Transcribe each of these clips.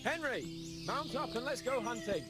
Henry, mount up and let's go hunting.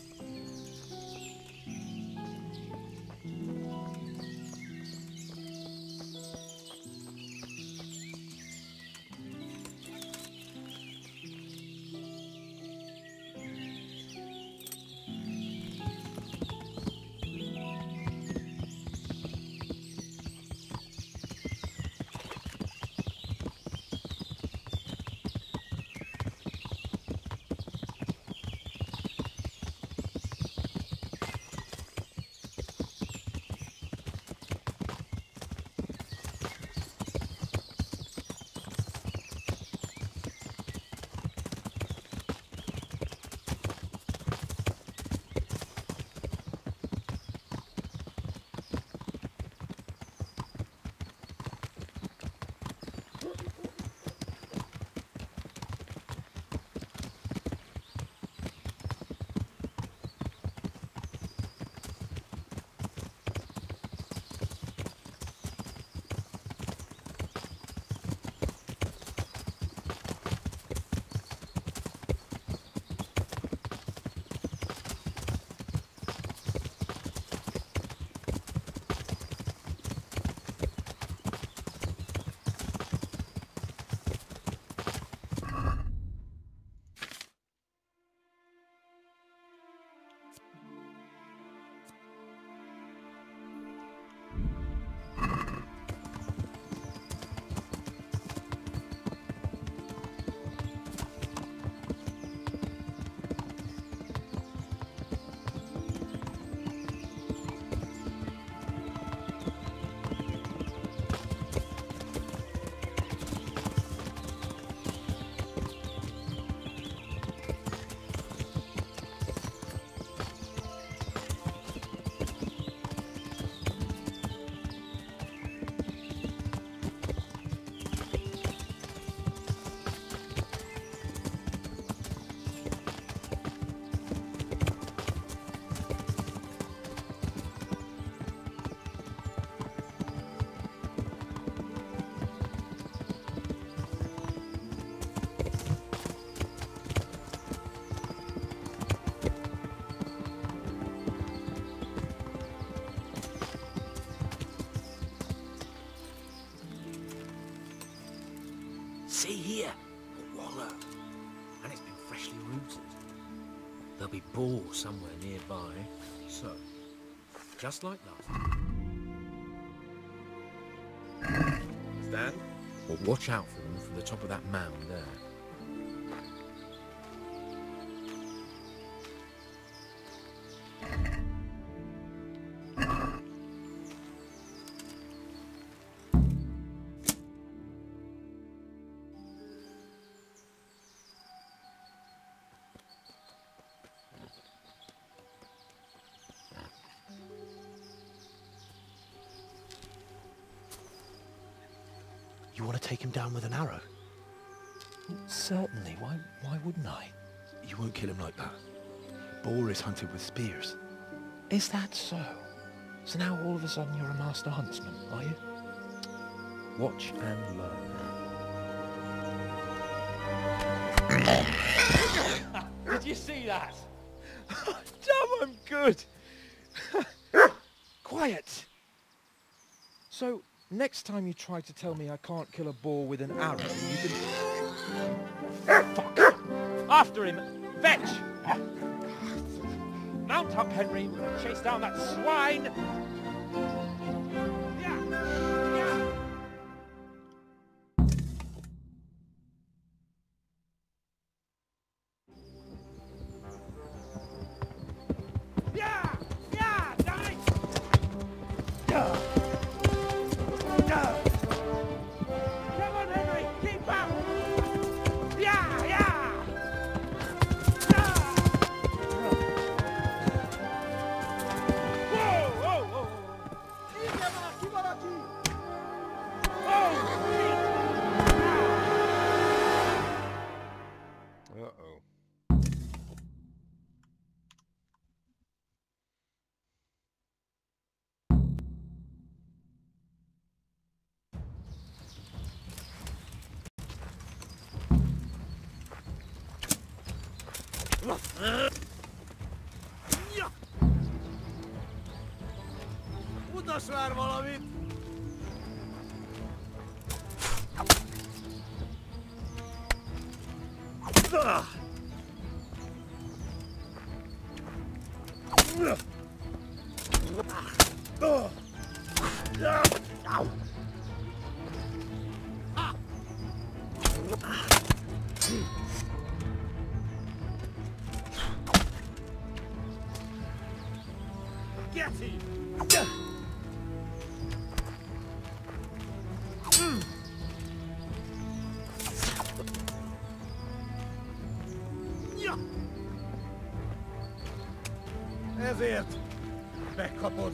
See here, a wallow, and it's been freshly rooted. There'll be boar somewhere nearby, so, just like that. Stand, or watch out for them from the top of that mound there. You want to take him down with an arrow? Certainly. Why wouldn't I? You won't kill him like that. Boar is hunted with spears. Is that so? So now all of a sudden you're a master huntsman, are you? Watch and learn. Did you see that? Damn, I'm good! Quiet! So, next time you try to tell me I can't kill a boar with an arrow, you can... Fuck! After him! Fetch! Mount up, Henry. We're gonna chase down that swine! Kuidas värvalavit? Get him! Ezért! Megkapod!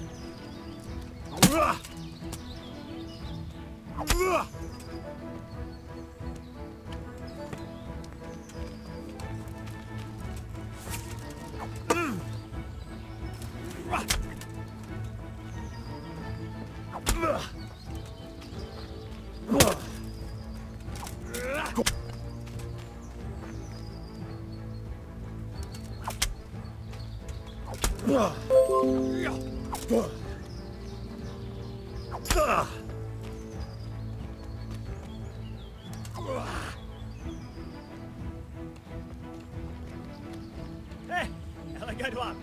Hey, elegant.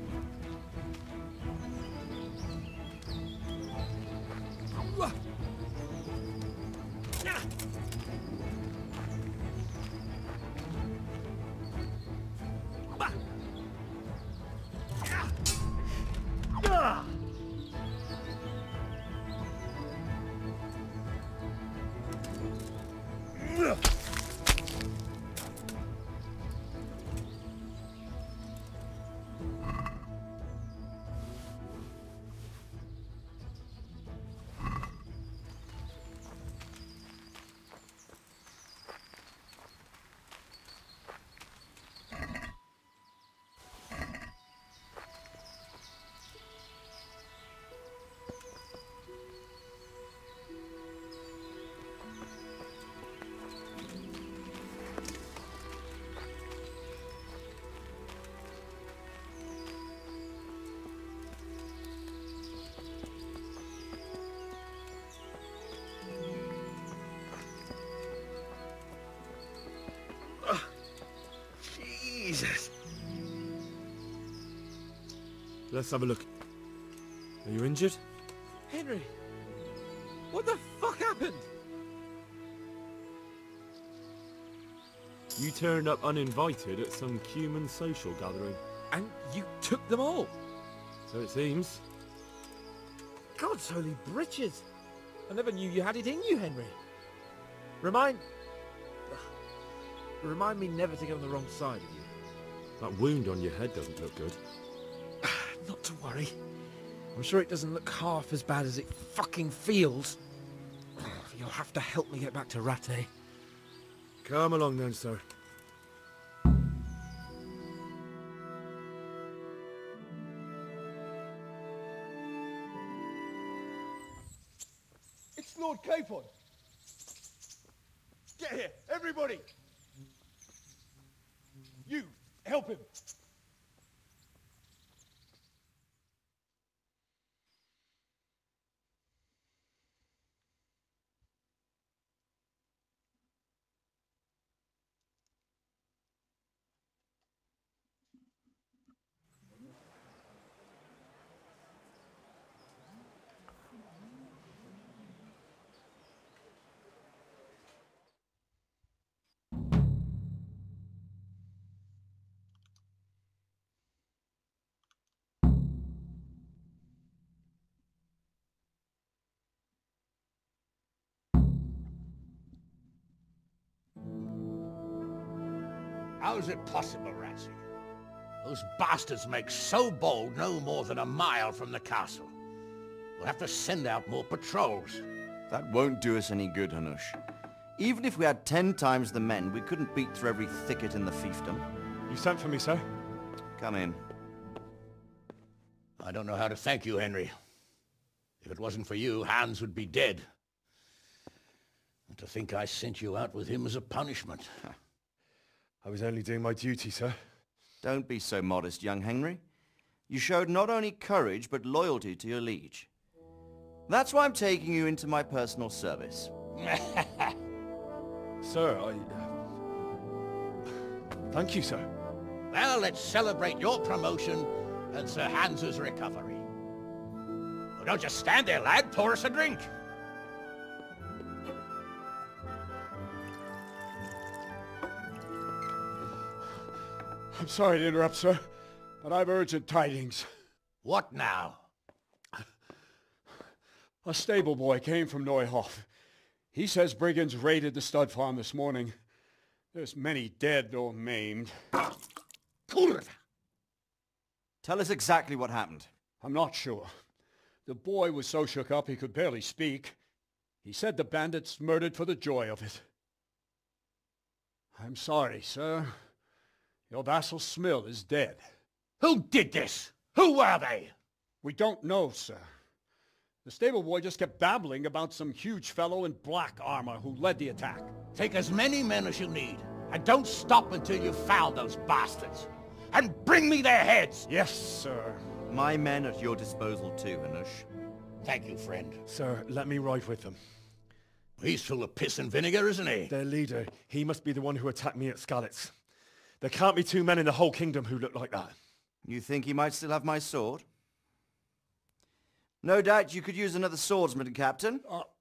Jesus. Let's have a look. Are you injured? Henry, what the fuck happened? You turned up uninvited at some human social gathering. And you took them all? So it seems. God's holy britches. I never knew you had it in you, Henry. Remind me never to get on the wrong side of you. That wound on your head doesn't look good. Not to worry. I'm sure it doesn't look half as bad as it fucking feels. You'll have to help me get back to Rattay. Come along then, sir. It's Lord Capon. Get here, everybody. You, help him. How is it possible, Ratsy? Those bastards make so bold no more than a mile from the castle. We'll have to send out more patrols. That won't do us any good, Hanush. Even if we had 10 times the men, we couldn't beat through every thicket in the fiefdom. You sent for me, sir? Come in. I don't know how to thank you, Henry. If it wasn't for you, Hans would be dead. And to think I sent you out with him as a punishment. I was only doing my duty, sir. Don't be so modest, young Henry. You showed not only courage, but loyalty to your liege. That's why I'm taking you into my personal service. Sir, thank you, sir. Well, let's celebrate your promotion and Sir Hans's recovery. Well, don't just stand there, lad. Pour us a drink. I'm sorry to interrupt, sir, but I've urgent tidings. What now? A stable boy came from Neuhof. He says brigands raided the stud farm this morning. There's many dead or maimed. Tell us exactly what happened. I'm not sure. The boy was so shook up he could barely speak. He said the bandits murdered for the joy of it. I'm sorry, sir. Your vassal Smill is dead. Who did this? Who were they? We don't know, sir. The stable boy just kept babbling about some huge fellow in black armor who led the attack. Take as many men as you need, and don't stop until you've found those bastards. And bring me their heads! Yes, sir. My men at your disposal too, Hanush. Thank you, friend. Sir, let me ride with them. He's full of piss and vinegar, isn't he? Their leader, he must be the one who attacked me at Skalitz. There can't be 2 men in the whole kingdom who look like that. You think he might still have my sword? No doubt you could use another swordsman, Captain.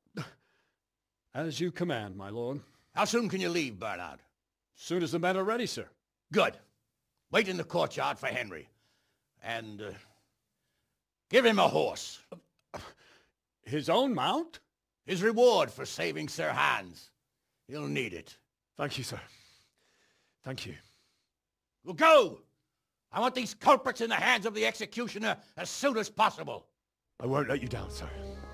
As you command, my lord. How soon can you leave, Bernard? Soon as the men are ready, sir. Good. Wait in the courtyard for Henry. And, give him a horse. His own mount? His reward for saving Sir Hans. He'll need it. Thank you, sir. Thank you. Well, go! I want these culprits in the hands of the executioner as soon as possible. I won't let you down, sir.